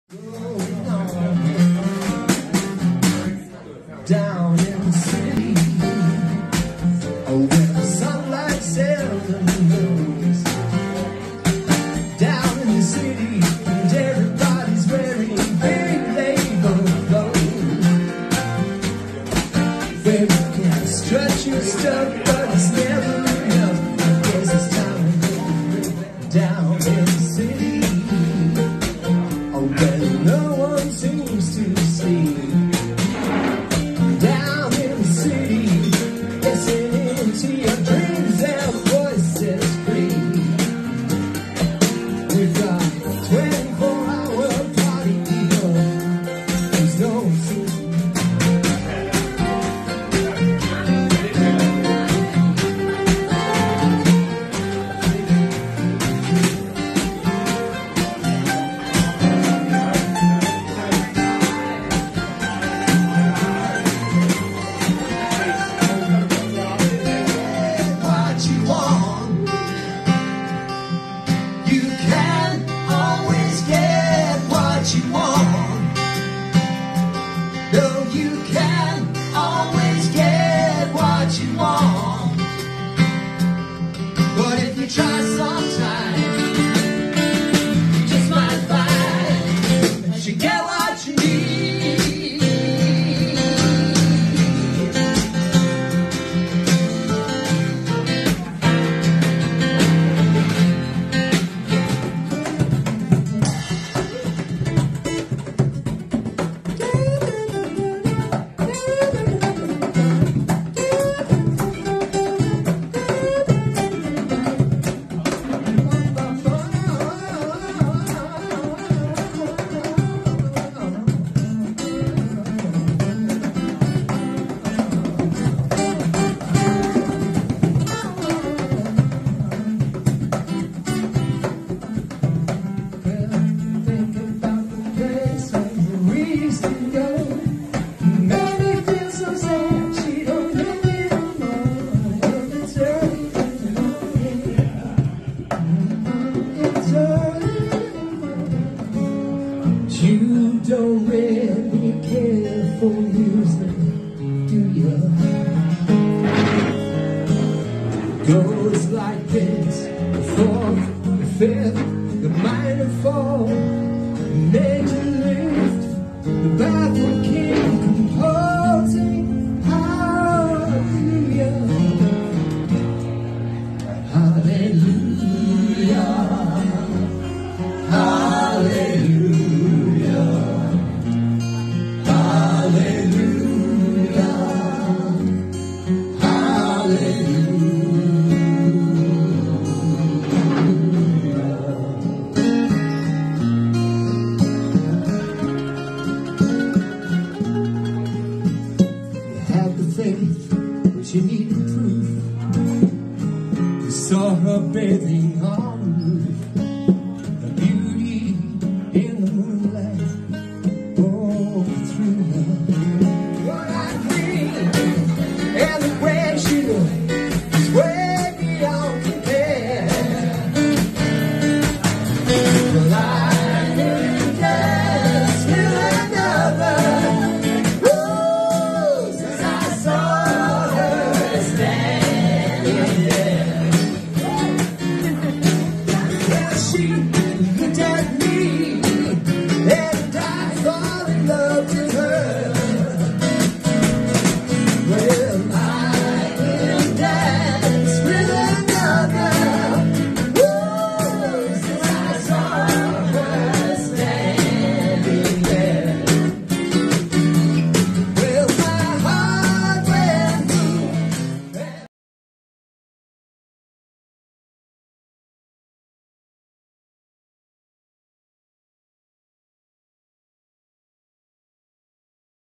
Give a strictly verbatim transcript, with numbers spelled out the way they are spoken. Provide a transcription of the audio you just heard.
Down in the city, oh, where the sunlight seldom goes. Down in the city, and everybody's wearing big label clothes. Where you can stretch your stuff, but it's never enough. I guess it's time to go down in the city, oh, where no one seems to see. Down in the city, listening to your dreams and voices free. We've got twenty-four hour party people. There's no season. You want. No, you can't always get what you want. But if you try sometime, you just might find that you get what you need. You don't really care for music, do you? Goes like this: the fourth, the fifth, the minor fall, major lift, the baffled king composing hallelujah, hallelujah, hallelujah. Faith, but you needed proof. You saw her bathing